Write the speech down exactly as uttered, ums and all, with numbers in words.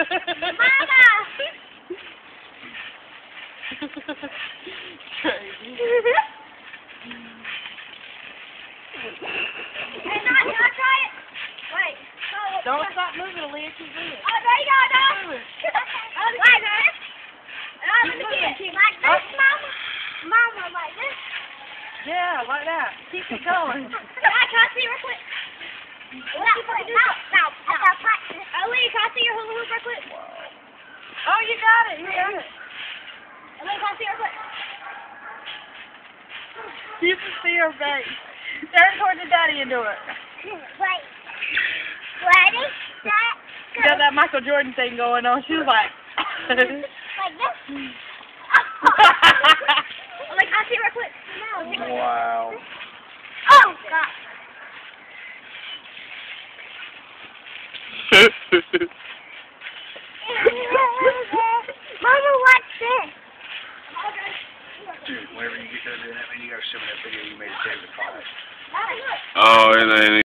Mama! Crazy. Hey, not, not try it. Wait. No, Don't stop moving, Aaliyah. Keep moving. Oh, there you go, dog. Keep moving. Like this. Oh, let me see it. Like this, Mama. Mama, like this. Yeah, like that. Keep it going. Can I, can I see real quick? No, no, no. I got practice. Aaliyah, can I see your hula hoop real quick? Oh, you got it. You got it. Aaliyah, can I see her real quick? You can see her face. Turn towards the daddy and do it. Wait. Ready? Set. You got that Michael Jordan thing going on. She was like... Like this. Like, I'll see real quick. No. Wow. Oh, God. Mama, what's this? Dude, whenever you get done doing that, man, you gotta show me that video you made to save the class. Mama, look. Oh, and then